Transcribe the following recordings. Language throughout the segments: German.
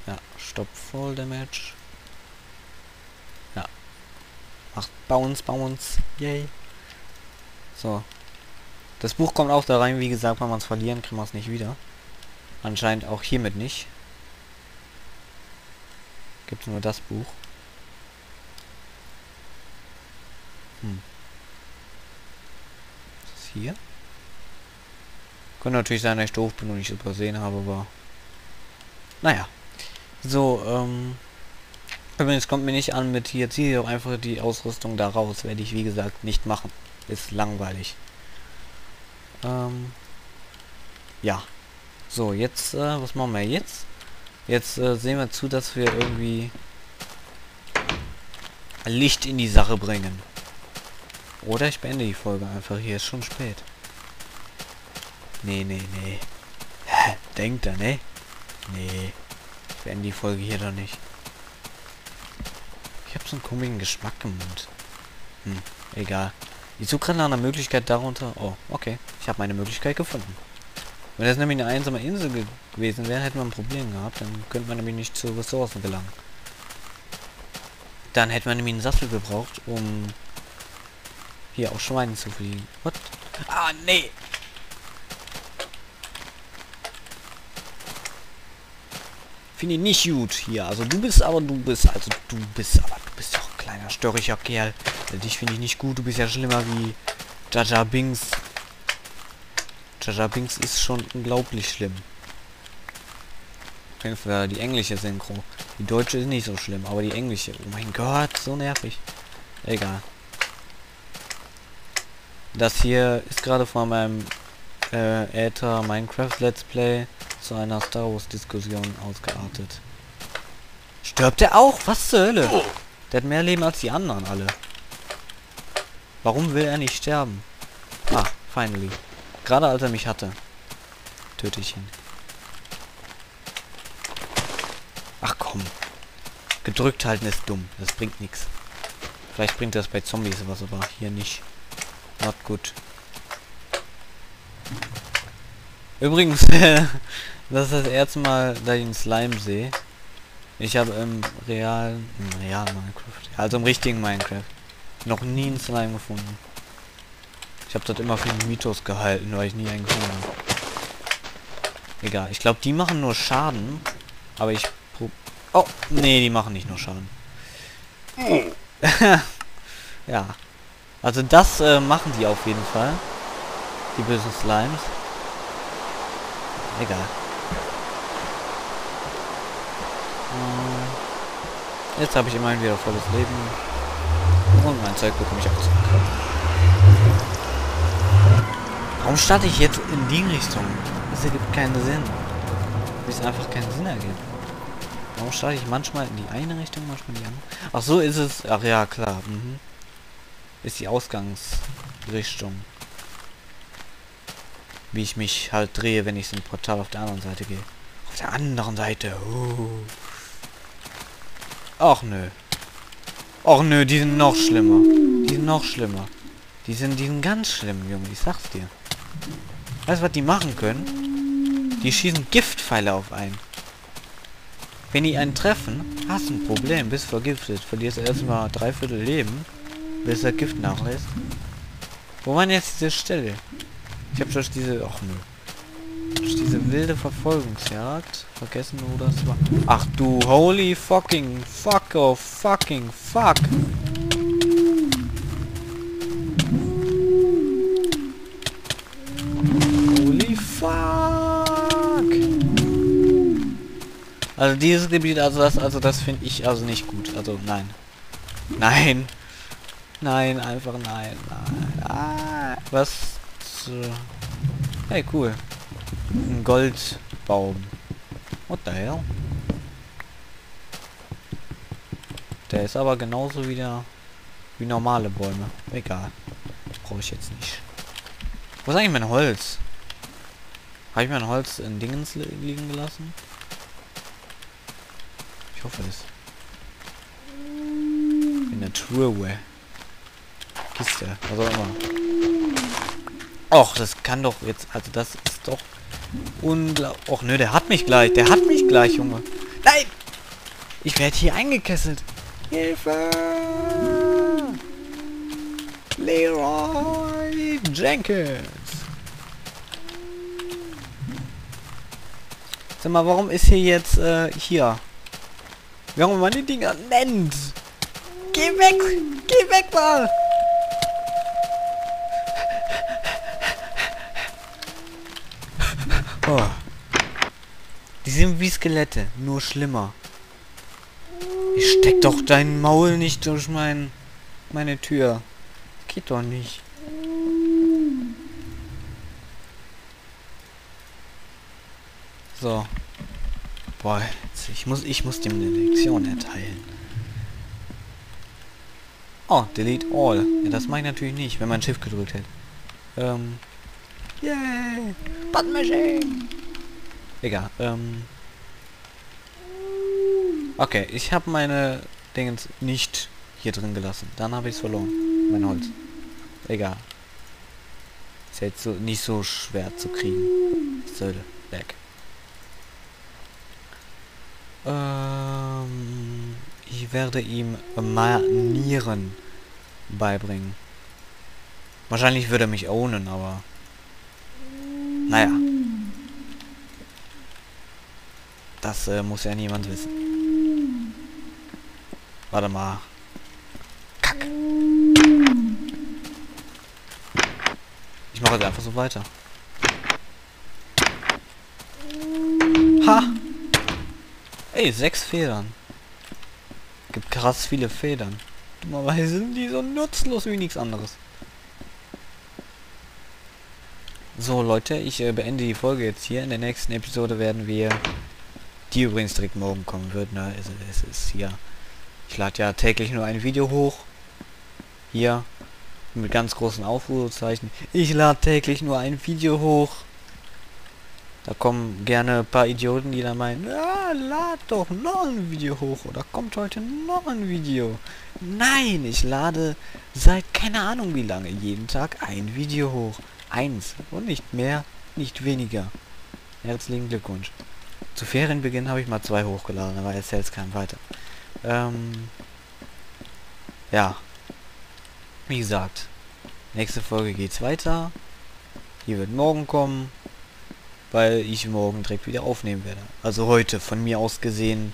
Ja, Stopp Fall Damage. Ja. Macht Bounce, Bounce. Yay. So. Das Buch kommt auch da rein, wie gesagt, wenn man es verlieren, kriegen wir es nicht wieder. Anscheinend auch hiermit nicht. Gibt nur das Buch. Was ist hier? Könnte natürlich sein, dass ich doof bin und ich übersehen habe, aber... Naja. So, übrigens kommt mir nicht an mit hier, ziehe doch einfach die Ausrüstung da raus. Werde ich, wie gesagt, nicht machen. Ist langweilig. Ja. So, jetzt, was machen wir jetzt? Jetzt sehen wir zu, dass wir irgendwie Licht in die Sache bringen. Oder ich beende die Folge einfach. Hier ist schon spät. Nee. Denkt er, ne? Nee. Ich beende die Folge hier doch nicht. Ich habe so einen komischen Geschmack im Mund. Egal. Ich suche gerade nach einer Möglichkeit darunter. Oh, okay. Ich habe meine Möglichkeit gefunden. Wenn das nämlich eine einsame Insel gewesen wäre, hätten wir ein Problem gehabt. Dann könnte man nämlich nicht zu Ressourcen gelangen. Dann hätte man nämlich einen Sattel gebraucht, um hier auf Schweinen zu fliegen. What? Ah, nee! Finde ich nicht gut hier. Also du bist doch ein kleiner störrischer Kerl. Dich finde ich nicht gut. Du bist ja schlimmer wie Jar Jar Binks. Jar Jar Binks ist schon unglaublich schlimm. Auf jeden Fall die englische Synchro. Die deutsche ist nicht so schlimm, aber die englische. Oh mein Gott, so nervig. Egal. Das hier ist gerade von meinem Äther Minecraft Let's Play zu einer Star Wars Diskussion ausgeartet. Stirbt er auch? Was zur Hölle? Der hat mehr Leben als die anderen alle. Warum will er nicht sterben? Ah, finally. Gerade als er mich hatte, töte ich ihn. Ach komm. Gedrückt halten ist dumm. Das bringt nichts. Vielleicht bringt das bei Zombies was, aber hier nicht. Not gut. Übrigens, das ist das erste Mal, dass ich einen Slime sehe. Ich habe im realen Minecraft, also im richtigen Minecraft, noch nie einen Slime gefunden. Ich habe das immer für einen Mythos gehalten, weil ich nie einen gefunden habe. Egal, ich glaube, die machen nur Schaden. Aber ich oh, nee, die machen nicht nur Schaden. Ja. Also das machen die auf jeden Fall. Die bösen Slimes. Egal. Jetzt habe ich immerhin wieder volles Leben. Und mein Zeug bekomme ich auch zurück. Warum starte ich jetzt in die Richtung? Das ergibt keinen Sinn. Wie es einfach keinen Sinn ergibt. Warum starte ich manchmal in die eine Richtung, manchmal in die andere? Ach so ist es. Ach ja, klar. Ist die Ausgangsrichtung. Wie ich mich halt drehe, wenn ich in Portal auf der anderen Seite gehe. Auf der anderen Seite. Ach nö. Ach nö, die sind noch schlimmer. Die sind noch schlimmer. Die sind ganz schlimm, Junge. Ich sag's dir. Weißt du, was die machen können? Die schießen Giftpfeile auf einen. Wenn die einen treffen, hast du ein Problem. Bist vergiftet. Verlierst erstmal 3/4 Leben, bis der Gift nachlässt. Wo war denn jetzt diese Stelle? Ich habe durch diese... Ach nö. Durch diese wilde Verfolgungsjagd vergessen, wo das war. Ach du holy fucking fuck oh fucking fuck. Holy fuck. Also dieses Gebiet, also das finde ich also nicht gut. Also nein. Nein. Nein, einfach nein. Nein. Ah, was? Hey, cool. Ein Goldbaum. What the hell? Der ist aber genauso wieder wie normale Bäume. Egal. Brauche ich jetzt nicht. Wo ist eigentlich mein Holz? Habe ich mein Holz in Dingens liegen gelassen? Ich hoffe es. In der Truhe. Kiste. Was auch immer. Och, das kann doch jetzt... Also das ist doch... Unglaublich... Och nö, der hat mich gleich. Der hat mich gleich, Junge. Nein! Ich werde hier eingekesselt. Hilfe! Leroy Jenkins. Sag mal, warum ist hier jetzt, hier? Warum man die Dinger nennt? Geh weg! Geh weg da! Oh. Die sind wie Skelette, nur schlimmer. Ich steck doch dein Maul nicht durch meine Tür. Geht doch nicht. So. Boah, jetzt, ich muss dem eine Lektion erteilen. Oh, delete all. Ja, das mache ich natürlich nicht, wenn man Shift gedrückt hätte. Yay! Button Machine! Egal, okay, ich habe meine Dingens nicht hier drin gelassen. Dann habe ich es verloren. Mein Holz. Egal. Ist jetzt so nicht so schwer zu kriegen. Söde. Weg. Ich werde ihm Manieren beibringen. Wahrscheinlich würde er mich ownen, aber... Naja. Das muss ja niemand wissen. Warte mal. Kack. Ich mache jetzt einfach so weiter. Ha! Ey, 6 Federn. Gibt krass viele Federn. Dummerweise sind die so nutzlos wie nichts anderes. So Leute, ich beende die Folge jetzt hier. In der nächsten Episode werden wir, die übrigens direkt morgen kommen wird, ne? Es ist hier. Ich lade ja täglich nur ein Video hoch. Hier. Mit ganz großen Aufrufezeichen. Ich lade täglich nur ein Video hoch. Da kommen gerne ein paar Idioten, die da meinen, ja, lad doch noch ein Video hoch. Oder kommt heute noch ein Video. Nein, ich lade seit keine Ahnung wie lange jeden Tag ein Video hoch. 1 und nicht mehr, nicht weniger. Herzlichen Glückwunsch. Zu Ferienbeginn habe ich mal 2 hochgeladen, aber erzählt es keinem weiter. Ja. Wie gesagt, nächste Folge geht's weiter. Die wird morgen kommen, weil ich morgen direkt wieder aufnehmen werde. Also heute, von mir aus gesehen.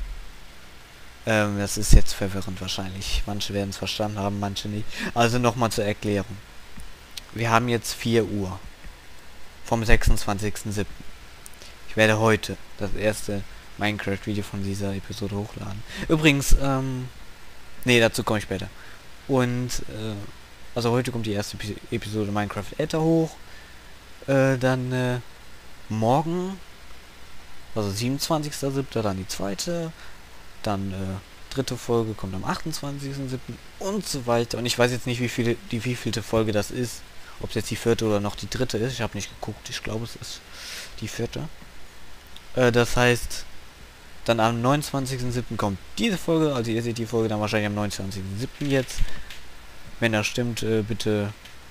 Das ist jetzt verwirrend wahrscheinlich. Manche werden es verstanden haben, manche nicht. Also nochmal zur Erklärung. Wir haben jetzt 4 Uhr. Vom 26.07. Ich werde heute das erste Minecraft-Video von dieser Episode hochladen. Übrigens, nee, dazu komme ich später. Und, also heute kommt die erste Episode Minecraft Ether hoch. Dann, morgen, also 27.07. dann die zweite. Dann, dritte Folge kommt am 28.07. und so weiter. Und ich weiß jetzt nicht, die wievielte Folge das ist. Ob es jetzt die 4. oder noch die 3. ist. Ich habe nicht geguckt. Ich glaube, es ist die 4. Das heißt, dann am 29.07. kommt diese Folge. Also ihr seht die Folge dann wahrscheinlich am 29.07. jetzt. Wenn das stimmt, bitte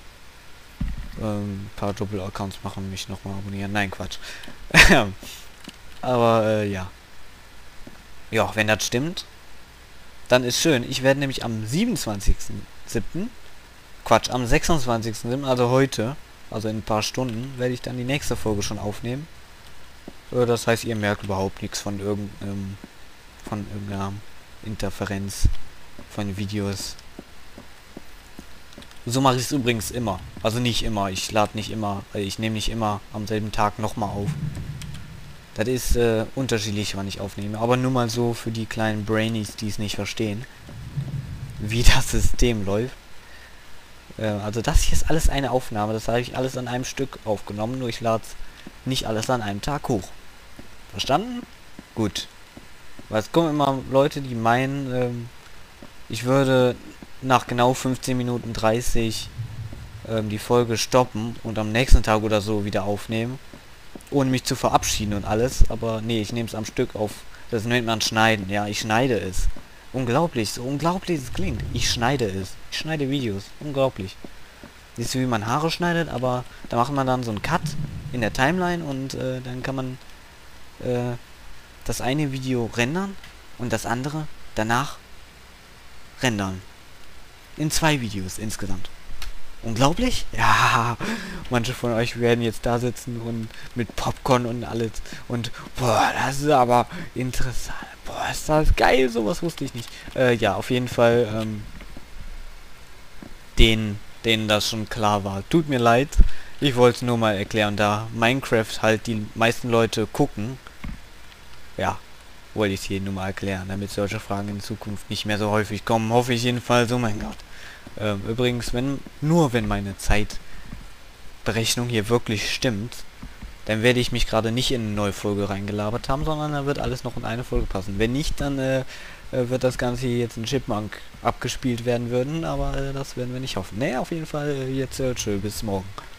ein paar Doppel-Accounts machen, mich nochmal abonnieren. Nein, Quatsch. Aber, ja. Ja, wenn das stimmt, dann ist schön. Ich werde nämlich am 27.07. Quatsch, am 26.07., also heute, also in ein paar Stunden, werde ich dann die nächste Folge schon aufnehmen. Das heißt, ihr merkt überhaupt nichts von irgendeiner Interferenz von Videos. So mache ich es übrigens immer. Also nicht immer. Ich lade nicht immer, ich nehme nicht immer am selben Tag nochmal auf. Das ist unterschiedlich, wann ich aufnehme. Aber nur mal so für die kleinen Brainies, die es nicht verstehen, wie das System läuft. Also das hier ist alles eine Aufnahme. Das habe ich alles an einem Stück aufgenommen. Nur ich lade nicht alles an einem Tag hoch. Verstanden? Gut. Weil es kommen immer Leute, die meinen, ich würde nach genau 15 Minuten 30 die Folge stoppen und am nächsten Tag oder so wieder aufnehmen, ohne mich zu verabschieden und alles. Aber nee, ich nehme es am Stück auf. Das nennt man Schneiden. Ja, ich schneide es. Unglaublich, so unglaublich es klingt. Ich schneide es. Ich schneide Videos. Unglaublich. Siehst du, wie man Haare schneidet, aber da macht man dann so einen Cut in der Timeline und dann kann man das eine Video rendern und das andere danach rendern. In 2 Videos insgesamt. Unglaublich? Ja, manche von euch werden jetzt da sitzen und mit Popcorn und alles und boah, das ist aber interessant. Boah, ist das geil, sowas wusste ich nicht. Ja, auf jeden Fall, denen das schon klar war. Tut mir leid, ich wollte es nur mal erklären, da Minecraft halt die meisten Leute gucken. Ja, wollte ich es hier nur mal erklären, damit solche Fragen in Zukunft nicht mehr so häufig kommen. Hoffe ich jedenfalls, oh mein Gott. Übrigens, wenn meine Zeitberechnung hier wirklich stimmt, dann werde ich mich gerade nicht in eine neue Folge reingelabert haben, sondern dann wird alles noch in eine Folge passen. Wenn nicht, dann wird das Ganze hier jetzt in Chipmunk abgespielt werden würden, aber das werden wir nicht hoffen. Naja, auf jeden Fall jetzt tschö, bis morgen.